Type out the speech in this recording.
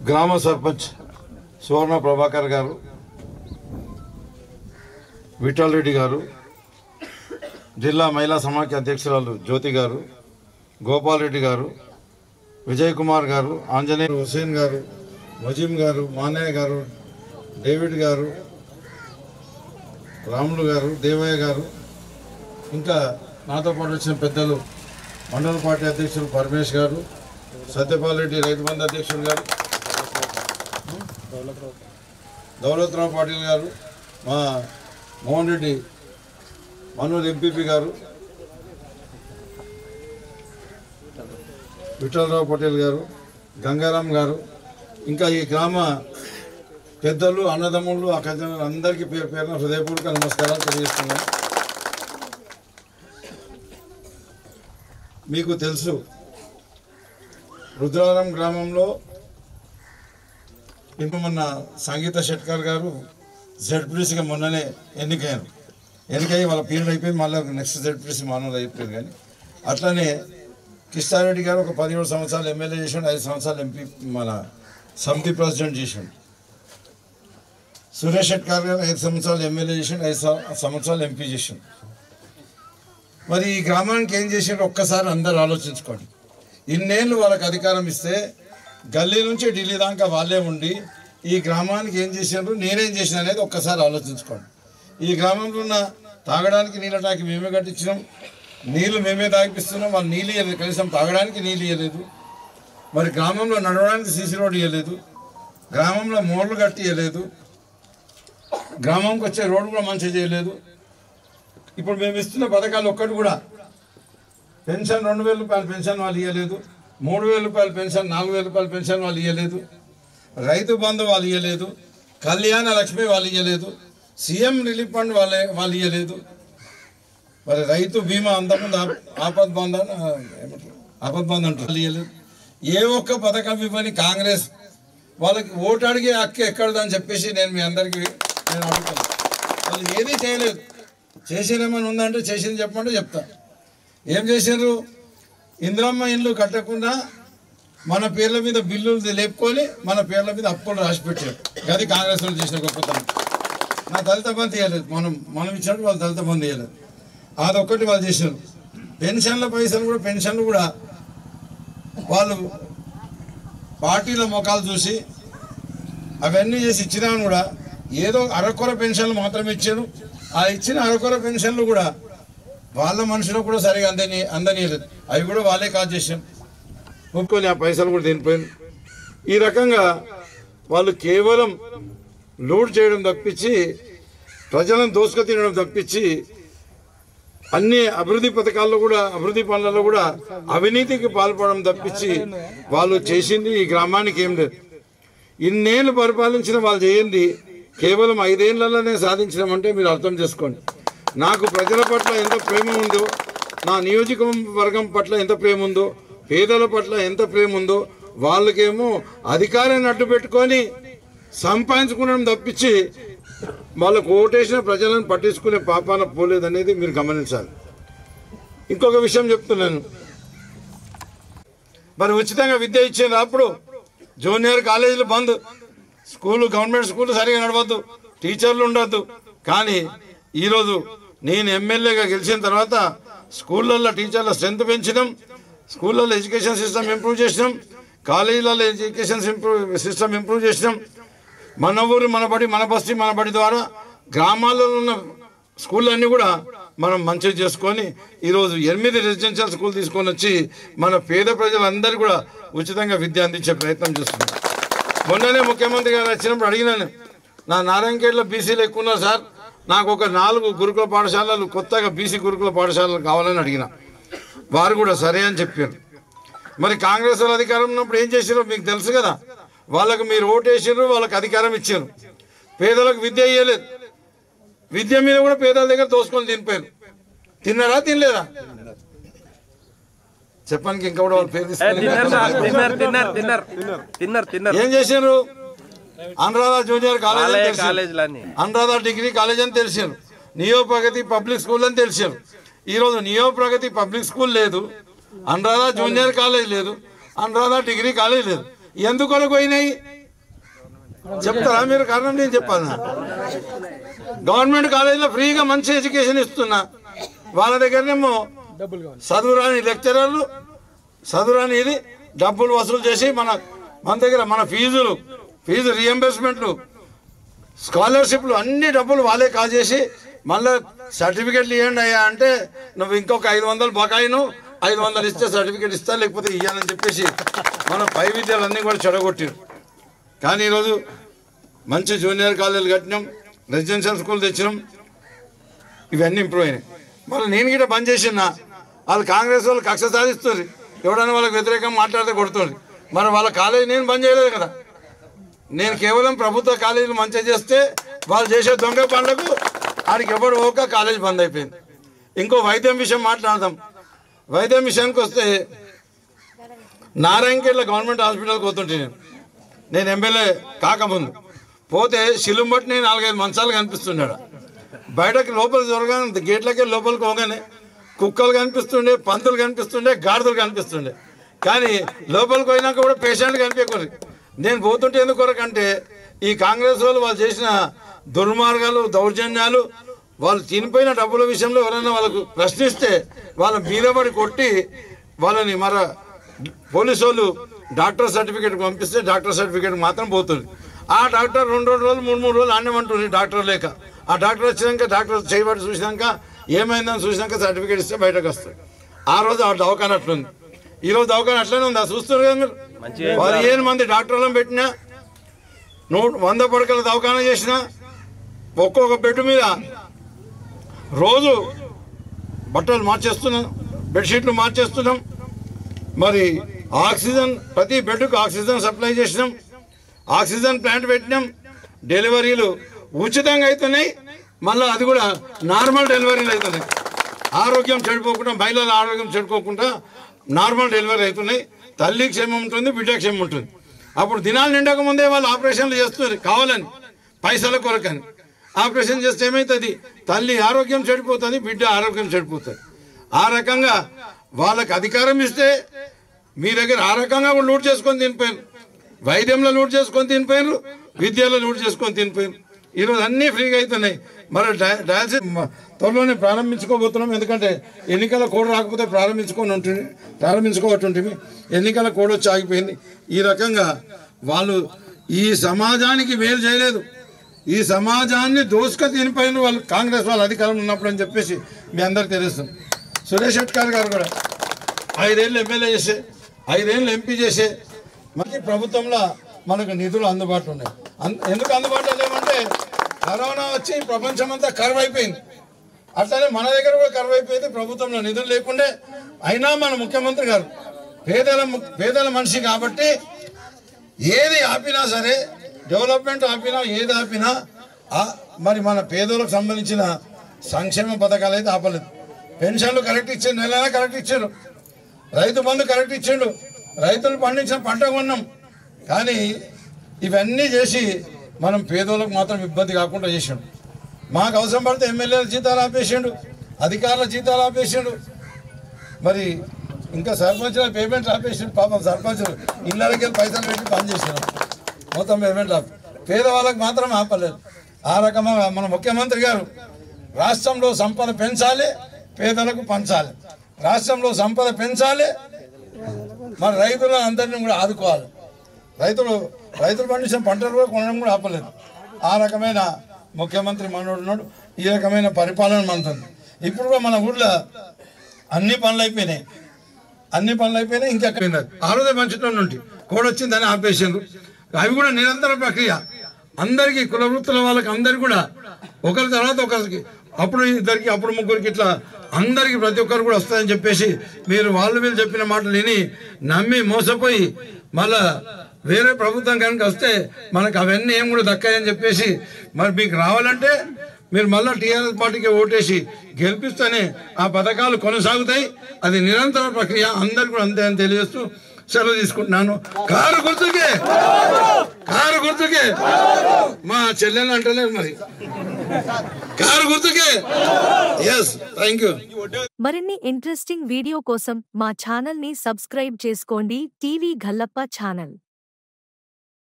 గ్రామ సర్పంచ్ సువర్ణ ప్రభాకర్ గారు, విఠల్ రెడ్డి గారు, జిల్లా మహిళా సమాఖ్య అధ్యక్షురాలు జ్యోతి గారు, గోపాల్ రెడ్డి గారు, విజయ్ కుమార్ గారు, ఆంజనేయ హుసేన్ గారు, వజీం గారు, మానయ్య గారు, డేవిడ్ గారు, రాములు గారు, దేవయ్య గారు, ఇంకా నాతో పాటు వచ్చిన పెద్దలు మండల పార్టీ అధ్యక్షులు పరమేష్ గారు, సత్యపాల్ రెడ్డి రైతు బంధు అధ్యక్షులు గారు, దౌలత్రావు పాటిల్ గారు, మా మోహన్ రెడ్డి మనూరు ఎంపీపీ గారు, విఠలరావు పటేల్ గారు, గంగారాం గారు, ఇంకా ఈ గ్రామ పెద్దలు, అన్నదమ్ముళ్ళు, అక్కజనులు అందరికీ పేరు పేరున హృదయపూర్వక నమస్కారాలు తెలియజేస్తున్నాను. మీకు తెలుసు, రుద్రారం గ్రామంలో మొన్న సంగీత షెట్కర్ గారు జెడ్పీసీగా మొన్ననే ఎన్నికయ్యి వాళ్ళ పీరియడ్ అయిపోయింది. మళ్ళీ నెక్స్ట్ జెడ్పీసీ మానవులు అయిపోయింది. కానీ అట్లనే కిష్టారెడ్డి గారు ఒక 17 సంవత్సరాలు ఎమ్మెల్యే చేసాడు, 5 సంవత్సరాలు ఎంపీ మన సమితి ప్రెసిడెంట్ చేసాడు. సురేష్ షెట్కర్ గారు 5 సంవత్సరాలు ఎమ్మెల్యే చేసాడు, 5 సంవత్సరాలు ఎంపీ చేసాడు. మరి ఈ గ్రామానికి ఏం చేసాడు ఒక్కసారి అందరు ఆలోచించుకోండి. ఇన్నేళ్ళు వాళ్ళకి అధికారం ఇస్తే గల్లీ నుంచి ఢిల్లీ దాకా వాళ్ళే ఉండి ఈ గ్రామానికి ఏం చేశారు, నేనేం చేసిన అనేది ఒక్కసారి ఆలోచించుకోండి. ఈ గ్రామంలో ఉన్న తాగడానికి నీళ్ళ టాకి మేమే కట్టించినాం, నీళ్లు మేమే తాగిపిస్తున్నాం. వాళ్ళు నీళ్ళు ఇవ్వలేదు, కనీసం తాగడానికి నీళ్ళు ఇవ్వలేదు. మరి గ్రామంలో నడవడానికి సీసీ రోడ్డు ఇవ్వలేదు, గ్రామంలో మోర్లు కట్టి ఇవ్వలేదు, గ్రామంకి వచ్చే రోడ్డు కూడా మంచిగా చేయలేదు. ఇప్పుడు మేము ఇస్తున్న పథకాలు ఒక్కటి కూడా, పెన్షన్ 2000 రూపాయల పెన్షన్ వాళ్ళు ఇవ్వలేదు, 3000 రూపాయల పెన్షన్, 4000 రూపాయల పెన్షన్ వాళ్ళు ఇవ్వలేదు, రైతు బంధు వాళ్ళు ఇవ్వలేదు, కళ్యాణ లక్ష్మి వాళ్ళు ఇవ్వలేదు, సీఎం రిలీఫ్ ఫండ్ వాళ్ళు ఇవ్వలేదు. మరి రైతు బీమా అంతకుముందు ఆపద్ బంధు అంటారు, ఇవ్వలేదు. ఏ ఒక్క పథకం ఇవ్వని కాంగ్రెస్ వాళ్ళకి ఓటు అడిగే హక్కు ఎక్కడదని చెప్పేసి నేను మీ అందరికీ అడుగుతాను. వాళ్ళు ఏదీ చేయలేదు. చేసినేమని ఉందంటే చేసింది చెప్పమంటే చెప్తా. ఏం చేశారు? ఇందిరమ్మ ఇండ్లు కట్టకుండా మన పేర్ల మీద బిల్లులు లేపుకొని మన పేర్ల మీద అప్పులు రాసి పెట్టారు. అది కాంగ్రెస్ వాళ్ళు చేసిన గొప్పతనం. నా దళిత బంధు ఇవ్వలేదు, మనం ఇచ్చినట్టు వాళ్ళు దళిత బంధు ఇవ్వలేదు. అదొక్కటి వాళ్ళు చేశారు. పెన్షన్ల పైసలు కూడా, పెన్షన్లు కూడా వాళ్ళు పార్టీల ముఖాలు చూసి అవన్నీ చేసి ఇచ్చినా కూడా ఏదో అరకొర పెన్షన్లు మాత్రమే ఇచ్చారు. ఆ ఇచ్చిన అరకొర పెన్షన్లు కూడా వాళ్ళ మనుషులకు కూడా సరిగా అందనీయలేదు. అవి కూడా వాళ్ళే కాజ్ చేశారు, ఒప్పుకొని ఆ పైసలు కూడా తినిపోయింది. ఈ రకంగా వాళ్ళు కేవలం లూట్ చేయడం తప్పించి, ప్రజలను దోసుకు తినడం తప్పించి, అన్ని అభివృద్ధి పథకాల్లో కూడా, అభివృద్ధి పనులలో కూడా అవినీతికి పాల్పడడం తప్పించి వాళ్ళు చేసింది ఈ గ్రామానికి ఏం లేదు. ఇన్నేళ్ళు పరిపాలించిన వాళ్ళు చేయండి కేవలం 5 ఏళ్లలోనే సాధించడం మీరు అర్థం చేసుకోండి. నాకు ప్రజల పట్ల ఎంత ప్రేమ ఉందో, నా నియోజకవర్గం పట్ల ఎంత ప్రేమ ఉందో, పేదల పట్ల ఎంత ప్రేమ ఉందో, వాళ్ళకేమో అధికారాన్ని అడ్డు పెట్టుకొని సంపాదించుకోవడం తప్పించి వాళ్ళకు ఓటేసిన ప్రజలను పట్టించుకునే పాపాన పోలేదనేది మీరు గమనించాలి. ఇంకొక విషయం చెప్తున్నాను, మరి ఉచితంగా విద్య ఇచ్చేది అప్పుడు జూనియర్ కాలేజీలు బంద్, గవర్నమెంట్ స్కూల్ సరిగా నడవద్దు, టీచర్లు ఉండొద్దు. కానీ ఈరోజు నేను ఎమ్మెల్యేగా గెలిచిన తర్వాత స్కూళ్ళల్లో టీచర్ల స్ట్రెంత్ పెంచడం, స్కూళ్ళల్లో ఎడ్యుకేషన్ సిస్టమ్ ఇంప్రూవ్ చేసినాం, కాలేజీలలో ఎడ్యుకేషన్ సిస్టమ్ ఇంప్రూవ్ చేసినాం. మన ఊరు మన బడి, మన బస్తీ మన బడి ద్వారా గ్రామాల్లో ఉన్న స్కూళ్ళన్నీ కూడా మనం మంచిగా చేసుకొని ఈరోజు 8 రెసిడెన్షియల్ స్కూల్ తీసుకొని వచ్చి మన పేద ప్రజలందరూ కూడా ఉచితంగా విద్య అందించే ప్రయత్నం చేస్తున్నాం. మొన్ననే ముఖ్యమంత్రి గారు వచ్చినప్పుడు అడిగినాను, నా నారాయణఖేడ్లో బీసీలు ఎక్కువ ఉన్నారు సార్, నాకు ఒక 4 గురుకుల పాఠశాలలు, కొత్తగా బీసీ గురుకుల పాఠశాలలు కావాలని అడిగిన. వారు కూడా సరే అని చెప్పారు. మరి కాంగ్రెస్ వాళ్ళు అధికారం ఉన్నప్పుడు ఏం చేశారో మీకు తెలుసు కదా. వాళ్ళకు మీరు ఓటు వేసారు, వాళ్ళకి అధికారం ఇచ్చారు, పేదలకు విద్య ఇవ్వలేదు. విద్య మీద కూడా పేదల దగ్గర తోసుకొని తినిపోయారు. తిన్నారా తినలేదా చెప్పడానికి? ఇంకా కూడా వాళ్ళ పేరు ఏం చేశారు? Anuradha junior college, Anuradha degree college అని తెలిసారు, నియో ప్రగతి పబ్లిక్ స్కూల్ అని తెలిసారు. ఈరోజు నియో ప్రగతి పబ్లిక్ స్కూల్ లేదు, అనురాధ జూనియర్ కాలేజ్ లేదు, అనురాధ డిగ్రీ కాలేజ్ లేదు. ఎందుకు పోయినాయి? చెప్తారా మీరు? కారణం నేను చెప్పాలన్నా? గవర్నమెంట్ కాలేజీలో ఫ్రీగా మంచి ఎడ్యుకేషన్ ఇస్తున్నా, వాళ్ళ దగ్గరనేమో చదువురాని లెక్చరర్లు, చదువురాని ఇది డబ్బులు వసూలు చేసి మన దగ్గర మన ఫీజు రియంబర్స్మెంట్లు, స్కాలర్షిప్లు అన్ని డబ్బులు వాళ్ళే కాజేసి మళ్ళీ సర్టిఫికెట్లు ఇవ్వండి అయ్యా అంటే నువ్వు ఇంకొక 500 బకాయిను 500 ఇస్తే సర్టిఫికెట్ ఇస్తా, లేకపోతే ఇవ్వాలని చెప్పేసి మన పై విద్యలన్నీ కూడా చెడగొట్టారు. కానీ ఈరోజు మంచి జూనియర్ కాలేజీలు కట్టినాం, రెసిడెన్షియల్ స్కూల్ తెచ్చినాం, ఇవన్నీ ఇంప్రూవ్ అయినాయి. మళ్ళీ నేను కూడా బంద్ చేసినా వాళ్ళు కాంగ్రెస్ వాళ్ళు కక్ష సాధిస్తుంది, ఎవడైనా వాళ్ళకి వ్యతిరేకంగా మాట్లాడితే కొడుతుంది. మరి వాళ్ళ కాలేజీ నేను బంద్ చేయలేదు కదా, నేను కేవలం ప్రభుత్వ కాలేజీలు మంచిగా చేస్తే వాళ్ళు చేసే దొంగ పనులకు ఆడికి ఎవరు పోక కాలేజీ బంద్ అయిపోయింది. ఇంకో వైద్యం విషయం మాట్లాడదాం. వైద్యం విషయానికి వస్తే నారాయణఖేడ్లో గవర్నమెంట్ హాస్పిటల్కి పోతుంటే నేను ఎమ్మెల్యే కాకముందు పోతే శిలుంబట్టిని 4-5 మంచాలు కనిపిస్తున్నాడు. బయటకు లోపల దొరకగానే గేట్లకే లోపలికి పోగానే కుక్కలు కనిపిస్తుండే, పంతులు కనిపిస్తుండే, గాడిదలు కనిపిస్తుండే. కానీ లోపలికి పోయినాక కూడా పేషెంట్లు కనిపించకూడదు. నేను పోతుంటే ఎందుకు కొరకంటే ఈ కాంగ్రెస్ వాళ్ళు చేసిన దుర్మార్గాలు, దౌర్జన్యాలు, వాళ్ళు తినిపోయిన డబ్బుల విషయంలో ఎవరైనా వాళ్ళకు ప్రశ్నిస్తే వాళ్ళ మీద పడి కొట్టి వాళ్ళని పోలీసు వాళ్ళు డాక్టర్ సర్టిఫికేట్ పంపిస్తే డాక్టర్ సర్టిఫికేట్ మాత్రం పోతుంది. ఆ డాక్టర్ 2 రోజులు 3 రోజులు ఆడమంటుంది డాక్టర్ లేక. ఆ డాక్టర్ వచ్చినాక డాక్టర్ చేయబడి చూసినాక ఏమైందని చూసినాక సర్టిఫికేట్ ఇస్తే బయటకు వస్తుంది. ఆ రోజు ఆ దవాఖాన అట్లుంది, ఈరోజు దవాఖాన అట్లనే ఉంది. చూస్తున్నారు కదా మీరు. 15 మంది డాక్టర్లను పెట్టినా, 100 పడకల దవాఖాన చేసినా, ఒక్కొక్క బెడ్ మీద రోజు బట్టలు మార్చేస్తున్నాం, బెడ్షీట్లు మార్చేస్తున్నాం. మరి ఆక్సిజన్ ప్రతి బెడ్కు ఆక్సిజన్ సప్లై చేసినాం, ఆక్సిజన్ ప్లాంట్ పెట్టినాం. డెలివరీలు ఉచితంగా అవుతున్నాయి, మళ్ళీ అది కూడా నార్మల్ డెలివరీలు అవుతున్నాయి. ఆరోగ్యం చెడిపోకుండా, మహిళల ఆరోగ్యం చెడిపోకుండా నార్మల్ డెలివరీ అవుతున్నాయి. తల్లి క్షేమం ఉంటుంది, బిడ్డ క్షేమం ఉంటుంది. అప్పుడు దినాలు నిండక ముందే వాళ్ళు ఆపరేషన్లు చేస్తున్నారు కావాలని, పైసల కొరకని. ఆపరేషన్ చేస్తే ఏమవుతుంది? తల్లి ఆరోగ్యం చెడిపోతుంది, బిడ్డ ఆరోగ్యం చెడిపోతుంది. ఆ రకంగా వాళ్ళకి అధికారం ఇస్తే మీ దగ్గర ఆ రకంగా కూడా లూట్ చేసుకొని తినిపోయారు. వైద్యంలో లూట్ చేసుకొని తినిపోయారు, విద్యలో లూట్ చేసుకొని తినిపోయారు. ఈరోజు అన్నీ ఫ్రీగా అవుతున్నాయి. మరి డయాలసిస్ త్వరలోనే ప్రారంభించుకోబోతున్నాం. ఎందుకంటే ఎన్నికల కోడ్ రాకపోతే ప్రారంభించుకోవట్టుంటివి. ఎన్నికల కోడ్ వచ్చి ఆగిపోయింది. ఈ రకంగా వాళ్ళు ఈ సమాజానికి మేలు చేయలేదు, ఈ సమాజాన్ని దోసుక తినిపోయిన వాళ్ళు కాంగ్రెస్ వాళ్ళు అధికారం ఉన్నప్పుడు అని చెప్పేసి మీ అందరికి తెలుస్తుంది. సురేష్ షెట్కార్ గారు కూడా 5 ఏళ్ళు ఎమ్మెల్యే చేసే, 5 ఏళ్ళు ఎంపీ చేసే, మనకి ప్రభుత్వంలో మనకు నిధులు అందుబాటులో ఉన్నాయి. ఎందుకు అందుబాటులో లేవంటే కరోనా వచ్చి ప్రపంచం అంతా కరువు అయిపోయింది. అట్లనే మన దగ్గర కూడా కరువు అయిపోయింది, ప్రభుత్వంలో నిధులు లేకుండే. అయినా మన ముఖ్యమంత్రి గారు పేదల మనిషి కాబట్టి ఏది ఆపినా సరే, డెవలప్మెంట్ ఆపినా, ఏది ఆపినా మరి మన పేదలకు సంబంధించిన సంక్షేమ పథకాలు అయితే ఆపలేదు. పెన్షన్లు కరెక్ట్ ఇచ్చారు, నెల కరెక్ట్ ఇచ్చారు, రైతు బంధు కరెక్ట్ ఇచ్చిండు, రైతులు పండించిన పంట కొన్నాం. కానీ ఇవన్నీ చేసి మనం పేదోళ్ళకు మాత్రం ఇబ్బంది కాకుండా చేసాడు. మాకు అవసరం పడితే ఎమ్మెల్యేల జీతాలు ఆపేసాడు, అధికారుల జీతాలు ఆపేసాడు, మరి ఇంకా సర్పంచుల పేమెంట్లు ఆపేసాడు. పాపం సర్పంచులు ఇళ్ళకి పైసలు పెట్టి పనిచేసాడు, మొత్తం పేమెంట్లు ఆపి పేదవాళ్ళకి మాత్రం ఆపలేదు. ఆ రకంగా మన ముఖ్యమంత్రి గారు రాష్ట్రంలో సంపద పెంచాలి, పేదలకు పంచాలి, రాష్ట్రంలో సంపద పెంచాలి, మరి రైతుల అందరినీ కూడా ఆదుకోవాలి. రైతులు పండించిన పంటలు కూడా కొనడం కూడా ఆపలేదు. ఆ రకమైన ముఖ్యమంత్రి మనోడు ఉన్నాడు. ఈ రకమైన పరిపాలన మనతుంది. ఇప్పుడు కూడా మన ఊళ్ళో అన్ని పనులు అయిపోయినాయి. ఇంకెక్కడ ఆ రోజే మంచితనం నుండి కోడ్ వచ్చిందని ఆపేసారు. అవి కూడా నిరంతర ప్రక్రియ. అందరికీ కుల వృత్తుల వాళ్ళకి అందరికి కూడా ఒకరి తర్వాత ఒకరికి, అప్పుడు ఇద్దరికి, అప్పుడు ముగ్గురికి, ఇట్లా అందరికి ప్రతి ఒక్కరు కూడా వస్తాయని చెప్పేసి మీరు వీళ్ళు చెప్పిన మాటలు విని నమ్మి మోసపోయి మళ్ళా వేరే ప్రభుత్వం కనుక వస్తే మనకు అవన్నీ ఏం కూడా దక్కాయని చెప్పేసి, మరి మీకు రావాలంటే మీరు మళ్ళీ టీఆర్ఎస్ పార్టీకి ఓటేసి గెలిపిస్తేనే ఆ పథకాలు కొనసాగుతాయి. అది నిరంతర ప్రక్రియ. అందరు కూడా అంతే అని తెలియజేస్తూ సెలవు తీసుకుంటున్నాను. కారు గుర్తుకే మా చెల్లెలు అంటలేదు, మరి కారు గుర్తుకే. Yes, thank you. మరిన్ని ఇంట్రెస్టింగ్ వీడియో కోసం మా ఛానల్ ని సబ్స్క్రైబ్ చేసుకోండి. TV Gallappa channel.